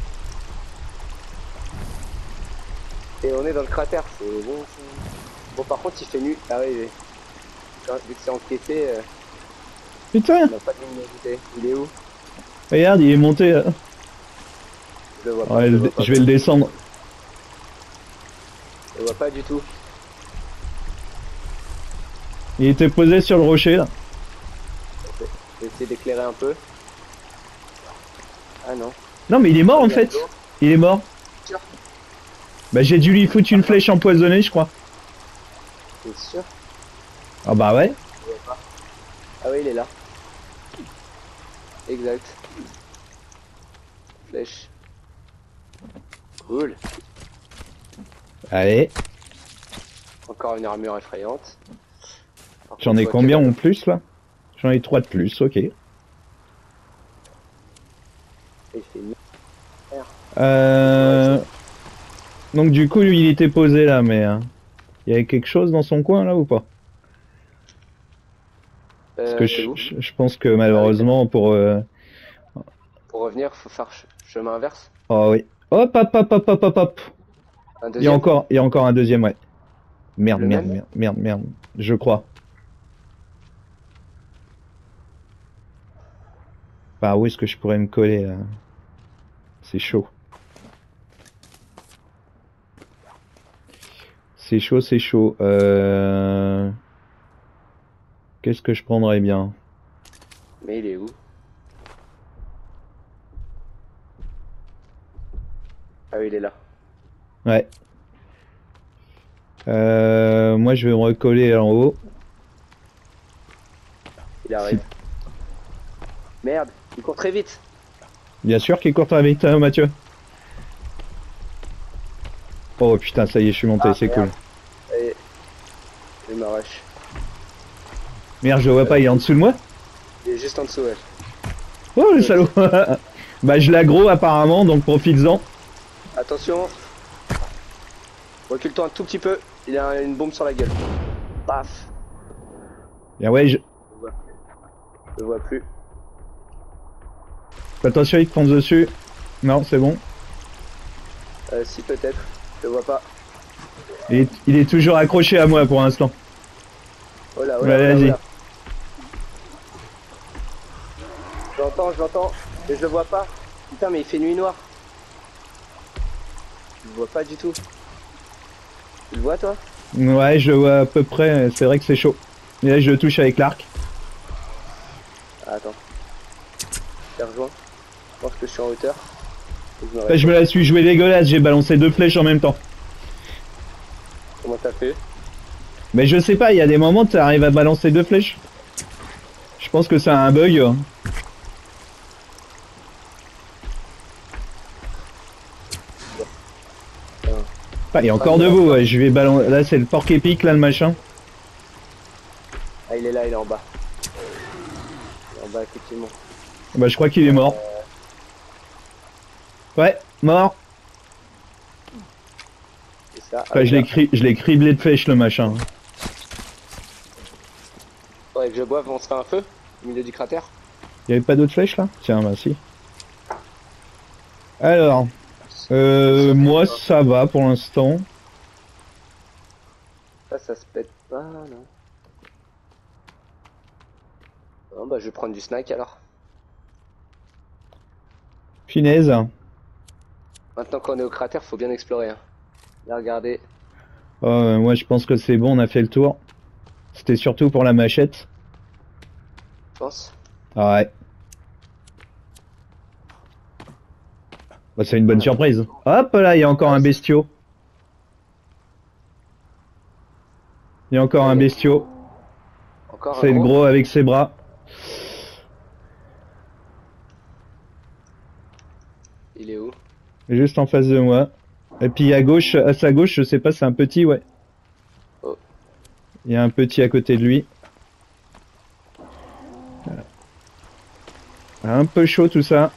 Et on est dans le cratère, c'est bon. Bon, par contre, il fait nu. Ah oui, vu que c'est enquêté. Euh... Putain. On a pas de luminosité. Il est où? Regarde, il est monté là. Je le vois pas. Ouais, je, je, le vois pas je vais le descendre. Je le vois pas du tout. Il était posé sur le rocher là. Okay. Je vais essayer d'éclairer un peu. Ah non. Non mais il est mort en fait. Il est mort. Sûr. Bah j'ai dû lui foutre une flèche empoisonnée je crois. T'es sûr? Ah bah ouais. Ah oui il est là. Exact. Flèche. Cool. Allez. Encore une armure effrayante. J'en ai combien en plus là? J'en ai trois de plus, ok. Euh... Donc du coup lui il était posé là mais... Euh... Il y avait quelque chose dans son coin là ou pas? Parce que je, je, je pense que malheureusement pour... Euh... Pour revenir faut faire chemin inverse. Oh oui. Hop hop hop hop hop hop hop. Il y a encore, il y a encore un deuxième ouais. Merde merde merde merde merde. Je crois. Bah où est-ce que je pourrais me coller là? C'est chaud. C'est chaud, c'est chaud. Euh... Qu'est-ce que je prendrais bien? Mais il est où? Ah oui, il est là. Ouais. Euh... Moi, je vais me recoller en haut. Il arrive. Merde, il court très vite. Bien sûr qu'il court très vite, hein, Mathieu. Oh putain, ça y est, je suis monté, ah, c'est cool. Allez, il m'arrache. Merde, je le vois euh, pas, il est en dessous de moi? Il est juste en dessous, ouais. Oh le salaud. Bah je l'aggro apparemment, donc profites-en. Attention. Recule-toi un tout petit peu. Il a une bombe sur la gueule. Paf. Bien ouais, je... Je le vois, je le vois plus. Attention, il te fonce dessus. Non, c'est bon. Euh, si peut-être. Je le vois pas. Il est, il est toujours accroché à moi pour l'instant. Oh là, oh là, Ouais, oh là, oh vas-y. là. Je l'entends, je l'entends. Mais je le vois pas. Putain, mais il fait nuit noire. Je le vois pas du tout. Tu le vois toi? Ouais, je le vois à peu près. C'est vrai que c'est chaud. Et là, je le touche avec l'arc. Ah, attends. Je l'ai rejoint. Je pense que je suis en hauteur. Je me Là, je me la suis joué dégueulasse. J'ai balancé deux flèches en même temps. Comment t'as fait? Mais je sais pas, il y a des moments où tu arrives à balancer deux flèches. Je pense que c'est un bug. Ah, il est encore debout, ouais. Je vais balancer. Là, c'est le porc épique, là, le machin. Ah, il est là, il est en bas. Il est en bas, effectivement. Bah, je crois qu'il est mort. Ouais, mort. C'est ça. Enfin, je l'ai cri... je l'ai criblé de flèches, le machin. Faudrait que je boive, on se fait un feu au milieu du cratère. Il y avait pas d'autres flèches là? Tiens, bah si. Alors, euh, moi ça va pour l'instant. Ça, ça se pète pas, non? Bon, bah, je vais prendre du snack alors. Finesse. Maintenant qu'on est au cratère, faut bien explorer. Hein. Là, regardez. Euh, moi je pense que c'est bon, on a fait le tour. C'était surtout pour la machette. Je pense. Ah ouais. Bah, c'est une bonne surprise. Hop là, il y a encore un bestiau. Il y a encore un bestiau. Encore un C'est le gros. gros avec ses bras. Il est où? Juste en face de moi. Et puis à gauche, à sa gauche, je sais pas, c'est un petit, ouais. Oh. Il y a un petit à côté de lui. Un peu chaud tout ça.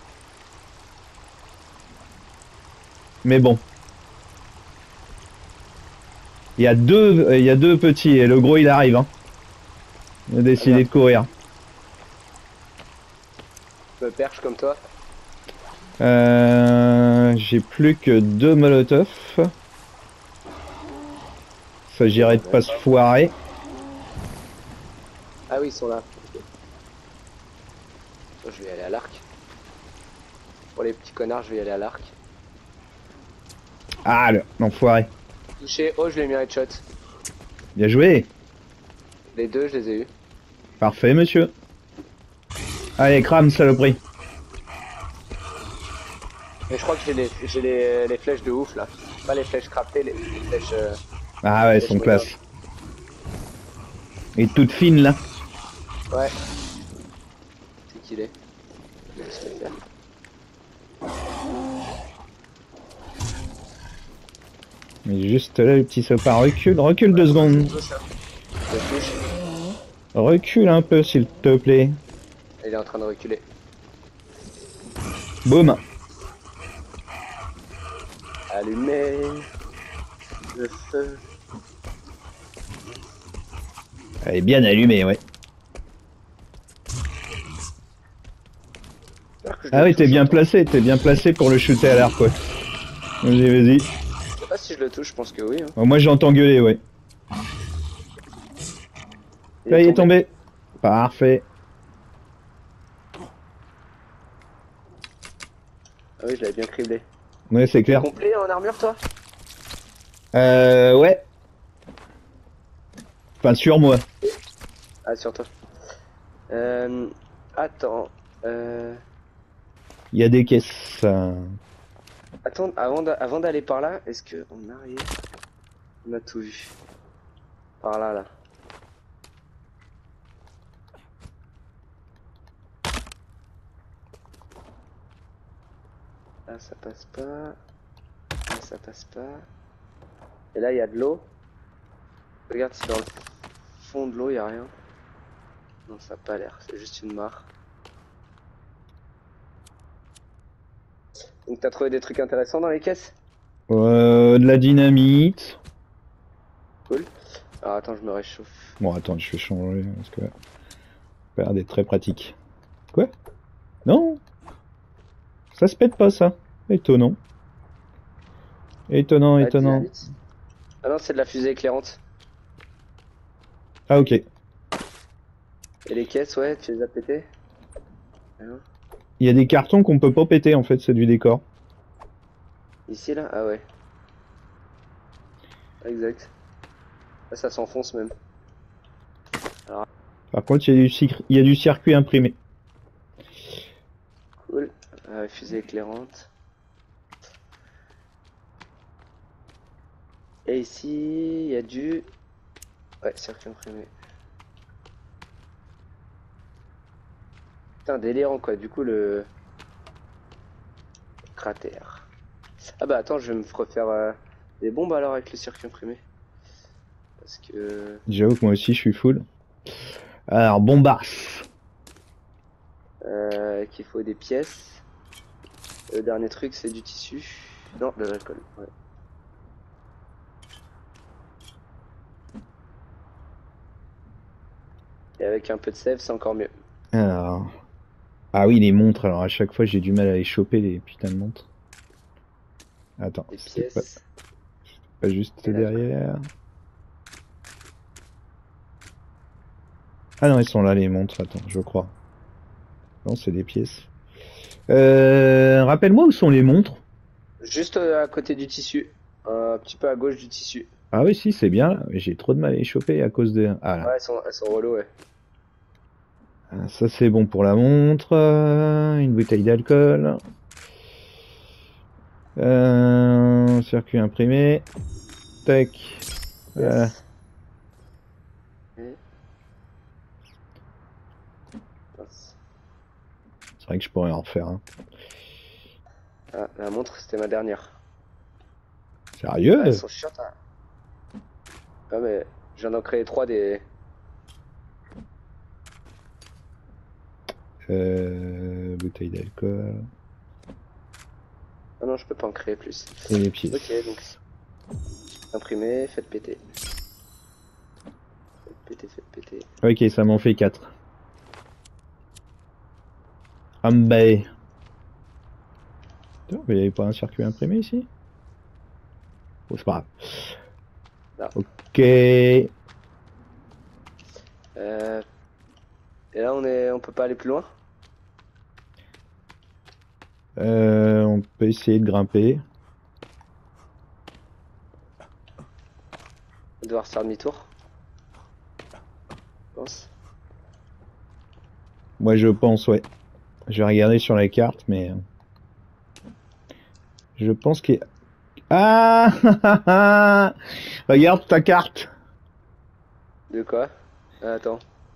Mais bon. Il y a deux, il y a deux petits et le gros il arrive. Hein. Il a décidé ah, de courir. Je me perche comme toi. Euh, J'ai plus que deux molotovs. S'agirait de pas se foirer. Ah oui, ils sont là. Je vais aller à l'arc. Pour les petits connards, je vais y aller à l'arc. Ah, l'enfoiré. Touché. Oh, je l'ai mis un headshot. Bien joué. Les deux, je les ai eus. Parfait, monsieur. Allez, crame, saloperie. Mais je crois que j'ai les, j'ai les, les flèches de ouf là. Pas les flèches craftées, les, les flèches. Euh, ah ouais, elles sont classe. Et toutes fines là. Ouais. C'est qu'il est. Je vais se le faire. Mais juste là, le petit sopin, recule, recule deux secondes. Recule un peu, s'il te plaît. Il est en train de reculer. Boum. Allumez le feu. Elle est bien allumée, ouais. Ah oui, t'es bien placé, t'es bien placé pour le shooter à l'arc, ouais. Vas-y, vas-y. Je sais pas si je le touche, je pense que oui. Hein. Oh, moi j'entends gueuler, ouais. Il Là, il est tombé. Parfait. Ah oui, je l'avais bien criblé. Ouais, c'est clair. Complet en armure, toi? Euh, ouais. Enfin, sur moi. Ah, sur toi. Euh, attends. Euh... Il y a des caisses. Euh... Attends, avant d'aller par là, est-ce que on arrive? On a tout vu. Par là, là. Là, ça passe pas. Là, ça passe pas. Et là, il y a de l'eau. Regarde si dans le fond de l'eau, il n'y a rien. Non, ça n'a pas l'air. C'est juste une mare. Donc, t'as trouvé des trucs intéressants dans les caisses? Euh, de la dynamite. Cool. Alors attends, je me réchauffe. Bon, attends, je vais changer parce que ça a l'air d'être très pratique. Quoi? Non? Ça se pète pas, ça. Étonnant. Étonnant, Ah, étonnant. dynamite. Ah non, c'est de la fusée éclairante. Ah, ok. Et les caisses, ouais, tu les as pétées? Ah non. Il y a des cartons qu'on peut pas péter, en fait, c'est du décor. Ici, là? Ah ouais. Exact. Là, ça s'enfonce même. Alors, Par contre, il y a du, cir- il y a du circuit imprimé. cool. Euh, fusée éclairante. Et ici, il y a du... Ouais, circuit imprimé. Putain, délirant, quoi. Du coup, le... cratère. Ah bah attends, je vais me refaire euh, des bombes alors avec le circuit imprimé. Parce que... J'avoue que moi aussi, je suis full. Alors, bombasse. Euh, qu'il faut des pièces. Le dernier truc, c'est du tissu. Non, de l'alcool. Ouais. Et avec un peu de sève, c'est encore mieux. Alors... Ah oui, les montres. Alors, à chaque fois, j'ai du mal à les choper, les putains de montres. Attends, Des c'était pas, pièces. pas juste Et là, derrière. Ah non, ils sont là, les montres. Attends, je crois. Non, c'est des pièces. Euh, rappelle-moi où sont les montres. juste euh, à côté du tissu. Un petit peu à gauche du tissu. Ah oui, si, c'est bien là. Mais j'ai trop de mal à les choper à cause de... Ah là. Ouais, elles sont, elles sont relou, ouais. Ah, ça, c'est bon pour la montre. Euh, Une bouteille d'alcool. Euh, circuit imprimé. Tac. Voilà. Yes. Et... mince. C'est vrai que je pourrais en refaire un. Ah, la montre, c'était ma dernière. Ah, elles Sérieux? sont chiantes, hein. Ah, mais j'en ai créé trois des... Euh, bouteille d'alcool. Ah non, je peux pas en créer plus. Et les Ok, donc... pièces. Imprimé, faites péter. Faites péter, faites péter. Ok, ça m'en fait quatre. Ah bah. Putain, mais il n'y avait pas un circuit imprimé ici? Bon, c'est pas Là. grave. Ok. Euh, Euh... Et là, on est, on peut pas aller plus loin? on peut essayer de grimper. On va devoir faire demi-tour. Je pense. Moi, je pense, ouais. Je vais regarder sur la carte, mais... euh, Je pense qu'il y a... Ah regarde ta carte. De quoi? Ah, attends.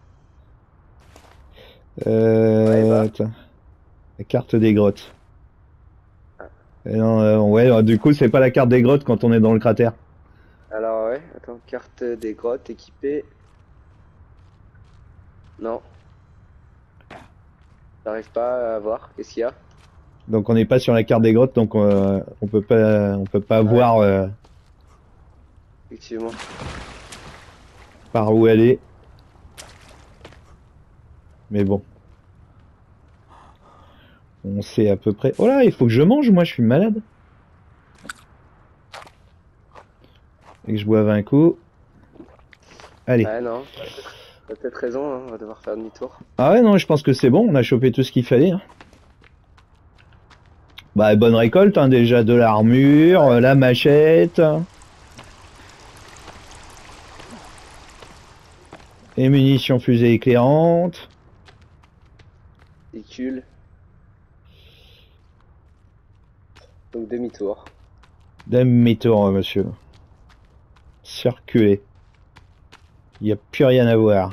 Ouais, Euh... bah. Attends. La carte des grottes. Ah. Euh, non, euh, ouais, euh, du coup, c'est pas la carte des grottes quand on est dans le cratère. Alors, ouais, attends. Carte des grottes équipée. Non. J'arrive pas à voir. Qu'est-ce qu'il y a? Donc, on n'est pas sur la carte des grottes, donc euh, on peut pas, on peut pas Ouais, voir euh, effectivement. par où aller. Mais bon, on sait à peu près. Oh là, il faut que je mange, moi, je suis malade. Et que je boive un coup. Allez. Ouais, non. T'as peut-être t'as peut-être raison, hein, on va devoir faire demi-tour. Ah ouais, non, je pense que c'est bon, on a chopé tout ce qu'il fallait. Hein. Bah, bonne récolte, hein, déjà de l'armure, Ouais. euh, la machette. Et munitions fusée éclairante. Véhicule. Donc demi-tour. Demi-tour, monsieur. Circuler. Il n'y a plus rien à voir.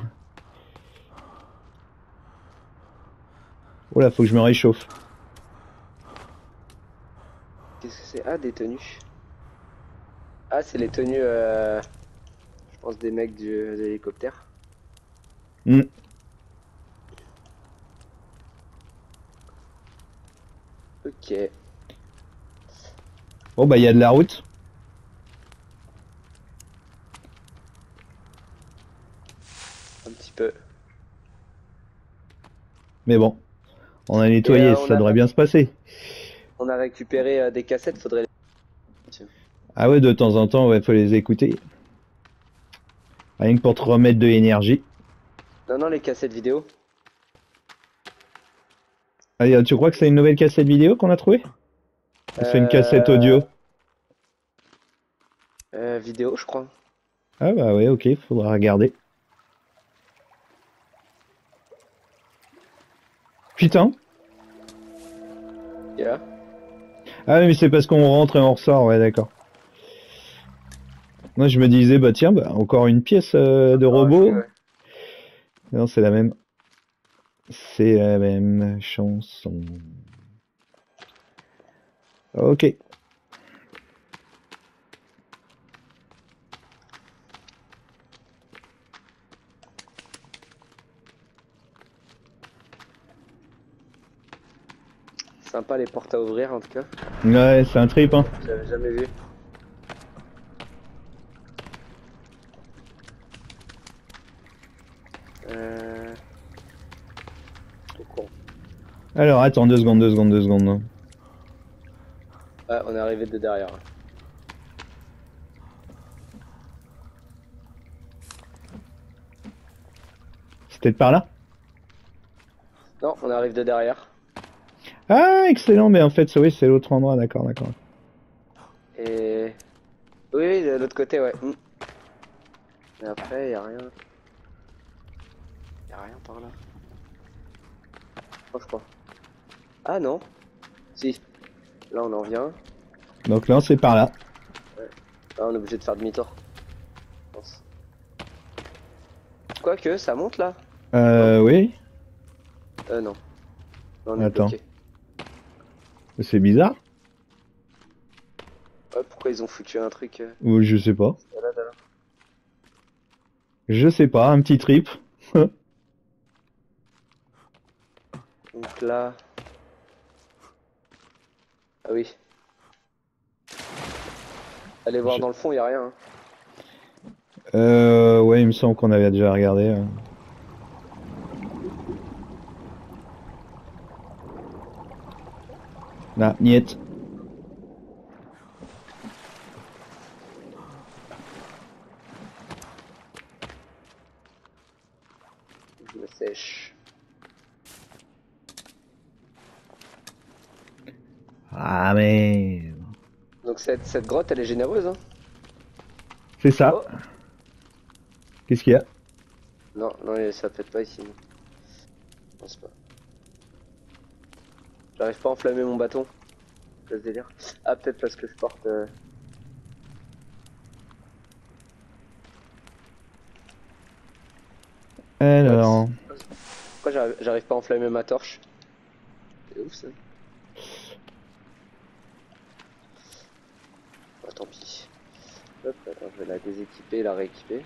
Oh là, faut que je me réchauffe. Qu'est-ce que c'est? Ah, des tenues. Ah, c'est les tenues, euh, je pense, des mecs du, de l'hélicoptère. Hmm. Ok. Bon bah il y a de la route. Un petit peu. Mais bon, on a Et nettoyé, euh, on ça a, devrait bien se passer. on a récupéré euh, des cassettes, faudrait les... Ah ouais, de temps en temps, ouais, faut les écouter. Rien que pour te remettre de l'énergie. Non, non, les cassettes vidéo. Allez, tu crois que c'est une nouvelle cassette vidéo qu'on a trouvée? Ou c'est une cassette Euh... audio? euh, vidéo, je crois. Ah bah ouais, ok, faudra regarder. Putain. Yeah. Ah mais c'est parce qu'on rentre et on ressort, ouais d'accord. Moi je me disais, bah tiens, bah, encore une pièce euh, de Ah, je- robot. ouais. Non, c'est la même. C'est la même chanson. Ok. Sympa les portes à ouvrir en tout cas. Ouais, c'est un trip, hein. J'avais jamais vu. Euh... Trop con. Alors, attends, deux secondes, deux secondes, deux secondes. Ah, on est arrivé de derrière. C'était par là? Non, on arrive de derrière. Ah, excellent, mais en fait, ça, oui, c'est l'autre endroit, d'accord, d'accord. Et... Oui, oui, de l'autre côté, ouais. Hmm. Mais après, y a rien. Y a rien par là. Oh, je crois. Ah non. Si. Là, on en vient. Donc là, c'est par là. Là, on est obligé de faire demi-tour. Je pense. Quoique, ça monte là. Euh, oui. Euh, non. Là, on est Attends. bloqué. C'est bizarre. Ouais, pourquoi ils ont foutu un truc euh... Ou je sais pas. Voilà, là. Je sais pas, un petit trip. Donc là... Ah oui. Allez voir Je- dans le fond, y a rien. Hein. Euh, ouais, il me semble qu'on avait déjà regardé. euh. Là, niet. Je me sèche. Ah, mais... Donc cette, cette grotte, elle est généreuse, hein. C'est ça. Oh. Qu'est-ce qu'il y a? Non, non, ça pète pas ici. Non. Je pense pas. J'arrive pas à enflammer mon bâton. C'est ce délire. Ah, peut-être parce que je porte... Euh... Alors... Pourquoi j'arrive j'arrive pas à enflammer ma torche? C'est ouf ça. Ah, tant pis. Hop, attends, je vais la déséquiper et la rééquiper.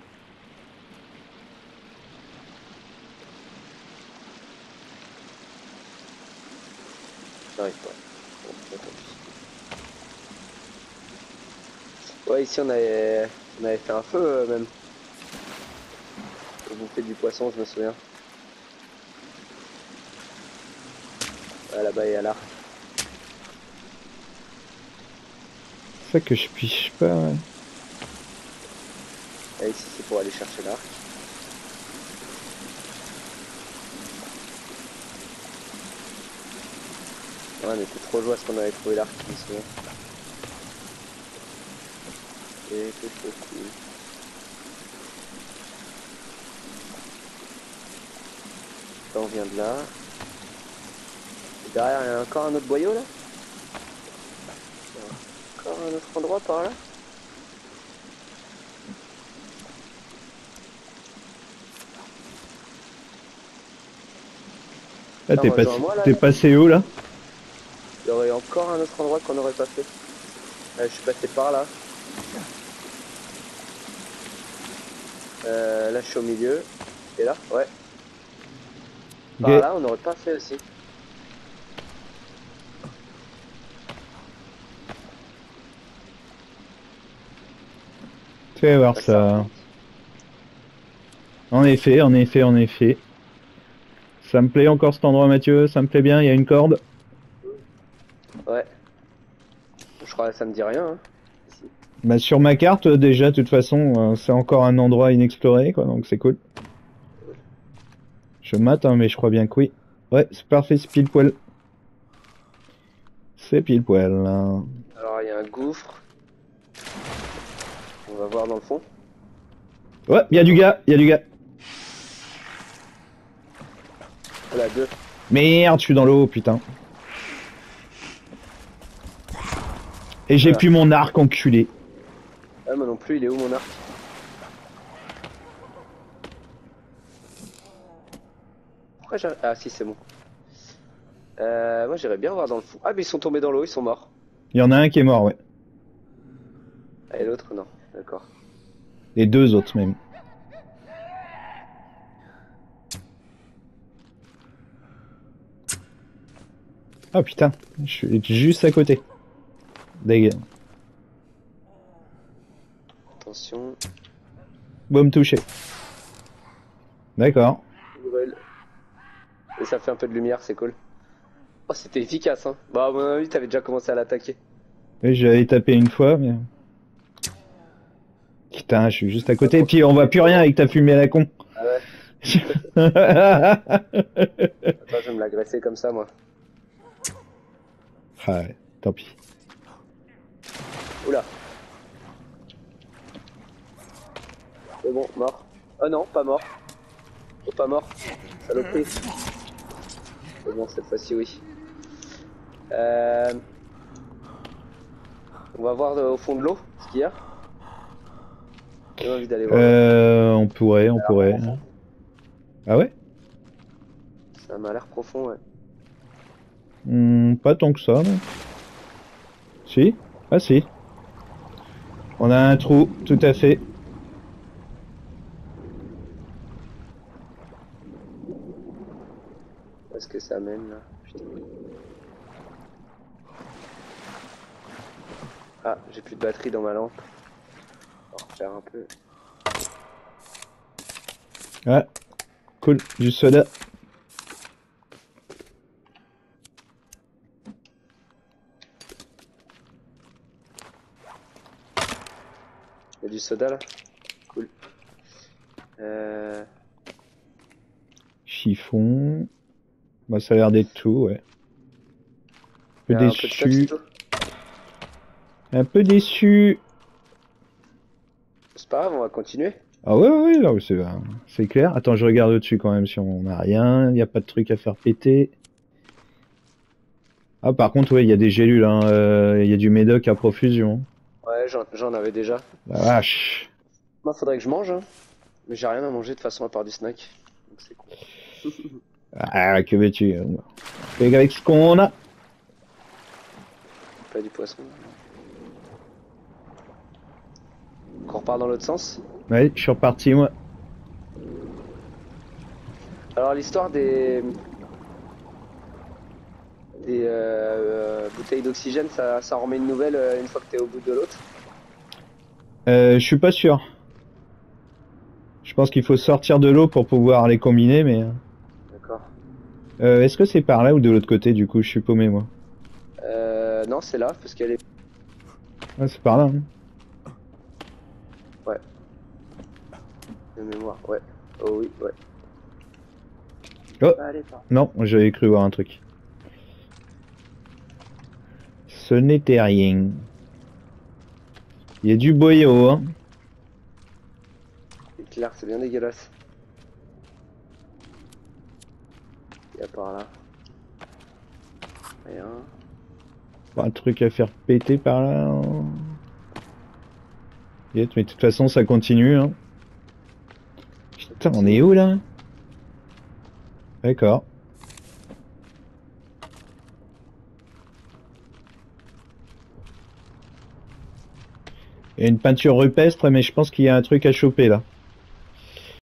J'arrive pas. Bon, bah, tant pis. Ouais, ici on avait, on avait fait un feu euh, même. Pour bouffer du poisson, je me souviens. Ah, là-bas il y a l'arc. C'est ça que je piche pas, ouais. Et ici c'est pour aller chercher l'arc. Ouais, on était trop joyeux parce qu'on avait trouvé l'arc, je me souviens. Et c'est trop cool. Là on vient de là. Et derrière il y a encore un autre boyau là. Il y a encore un autre endroit par là. Là, Là, t'es passé, rejoins-moi, là, t'es là. passé où, là? Il y aurait encore un autre endroit qu'on n'aurait pas fait. Là, je suis passé par là. Euh, là je suis au milieu. Et là, ouais. Par Ok. là on n'aurait pas fait aussi. Là, Fais voir Ah, ça. En effet, en effet, en effet. Ça me plaît encore cet endroit, Mathieu. Ça me plaît bien. Il y a une corde. Ouais. Je crois que ça me dit rien. Hein. Ici. Bah, sur ma carte, déjà, de toute façon, euh, c'est encore un endroit inexploré, quoi. Donc c'est cool. Je mate, hein, mais je crois bien que oui. Ouais, c'est parfait, c'est pile poil. C'est pile poil. Hein. Alors il y a un gouffre. On va voir dans le fond. Ouais, il y a du gars, il y a du gars. Voilà, deux. Merde, je suis dans l'eau, putain. Et j'ai Voilà. plus mon arc, enculé. Ah, moi non plus, il est où mon arc? Pourquoi j'ai... Ah si, c'est bon. Euh, moi j'irais bien voir dans le fond. Ah mais ils sont tombés dans l'eau, ils sont morts. Il y en a un qui est mort, ouais. Ah, et l'autre non, d'accord. Les deux autres même. Oh putain, je suis juste à côté. Dégâts. Attention. Boum touché. D'accord. Nouvelle. Et ça fait un peu de lumière, c'est cool. Oh c'était efficace hein. Bah à mon avis t'avais déjà commencé à l'attaquer. Oui, j'avais tapé une fois, mais... Putain, je suis juste à côté, et puis on voit plus rien avec ta fumée à la con. Ah ouais. Attends, je vais me l'agresser comme ça moi. Ah ouais, tant pis. Oula. C'est bon, mort. Oh non, pas mort. Oh, pas mort. Saloperie. C'est bon, cette fois-ci oui. Euh... On va voir euh, au fond de l'eau ce qu'il y a. J'ai envie d'aller voir. Euh, on pourrait, on pourrait. Ah ouais? Ça m'a l'air profond, ouais. Hmm, pas tant que ça, non. Si? Ah si. On a un trou, tout à fait. Où est-ce que ça mène là? Putain. Ah, j'ai plus de batterie dans ma lampe. On va refaire un peu. Ah, cool, du soda. Il y a du soda là? Cool. Euh... Chiffon. Bah, ça a l'air d'être tout, ouais. Un peu Il y a un peu de stuff, déçu. c'est tout. Un peu déçu. C'est pas grave, on va continuer. Ah ouais, ouais, ouais, là, c'est c'est clair. Attends, je regarde au-dessus quand même si on n'a rien. Il n'y a pas de truc à faire péter. Ah, par contre, ouais, il y a des gélules. Hein. Euh, il y a du médoc à profusion. Ouais, j'en j'en avais déjà. La vache. Moi, faudrait que je mange, hein. Mais j'ai rien à manger de toute façon à part du snack. Donc c'est con. Ah, que veux-tu? On fait avec ce qu'on a. Pas du poisson. Qu'on repart dans l'autre sens. Ouais, je suis reparti, moi. Alors l'histoire des des euh, euh, bouteilles d'oxygène, ça, ça en remet une nouvelle euh, une fois que t'es au bout de l'autre. Euh, je suis pas sûr. Je pense qu'il faut sortir de l'eau pour pouvoir les combiner, mais... D'accord. Euh, est-ce que c'est par là ou de l'autre côté, du coup? Je suis paumé, moi. Euh, non, c'est là, parce qu'elle est... Ah, c'est par là. Hein. Ouais. De mémoire, ouais. Oh oui, ouais. Oh, Allez, pas. non, j'avais cru voir un truc. Ce n'était rien. Il y a du boyau, hein. C'est clair, c'est bien dégueulasse. Il y a par là. Rien. Un truc à faire péter par là. Hein. Yes, mais de toute façon, ça continue, hein. Putain, on est où, là? D'accord. Il y a une peinture rupestre, mais je pense qu'il y a un truc à choper, là.